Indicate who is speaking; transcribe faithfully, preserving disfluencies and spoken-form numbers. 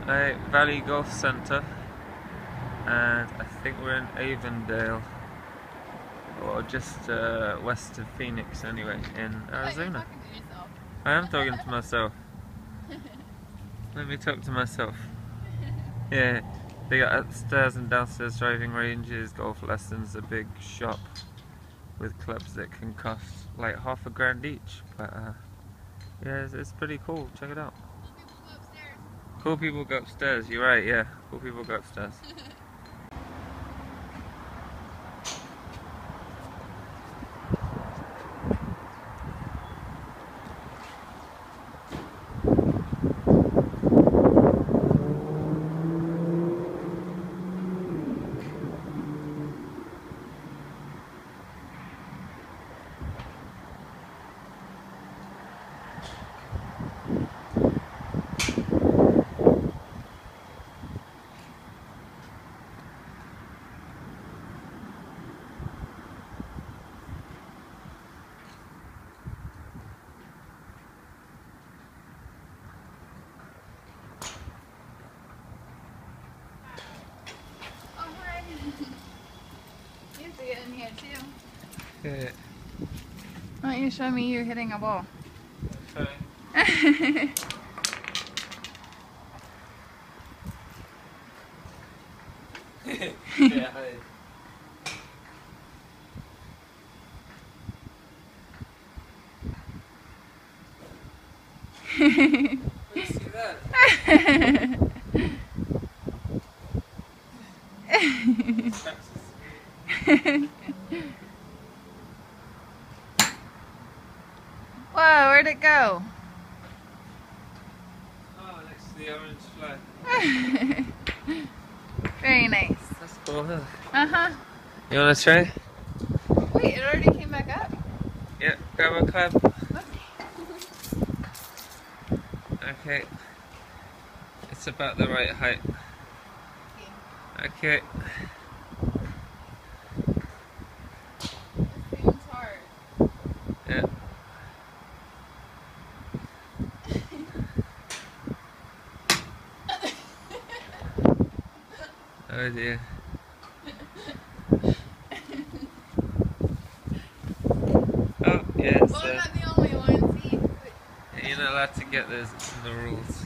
Speaker 1: uh, Valley Golf Centre, and I think we're in Avondale, or just uh, west of Phoenix anyway, in Arizona.
Speaker 2: Oh, you're talking to yourself.
Speaker 1: I am talking to myself. Let me talk to myself. Yeah, they got upstairs and downstairs driving ranges, golf lessons, a big shop with clubs that can cost like half a grand each. But uh, yeah, it's, it's pretty cool. Check it out.
Speaker 2: Cool people go upstairs.
Speaker 1: Cool people go upstairs. You're right. Yeah, cool people go upstairs.
Speaker 2: Oh, hi. You have to get in here too.
Speaker 1: Yeah.
Speaker 2: Why don't you show me you hitting a ball?
Speaker 1: Okay. Yeah. I... Let's see that.
Speaker 2: Whoa, where'd it go?
Speaker 1: Oh, next to the orange flag.
Speaker 2: Very nice.
Speaker 1: That's cool, huh?
Speaker 2: Uh-huh.
Speaker 1: You wanna try?
Speaker 2: Wait, it already came back up?
Speaker 1: Yeah, grab a club.
Speaker 2: Okay.
Speaker 1: Okay. It's about the right height. Okay.
Speaker 2: This seems hard.
Speaker 1: Yeah. Oh dear. Oh, yes.
Speaker 2: Well, I'm
Speaker 1: Uh,
Speaker 2: not the only one. See?
Speaker 1: you're not allowed to get those, it's in the rules.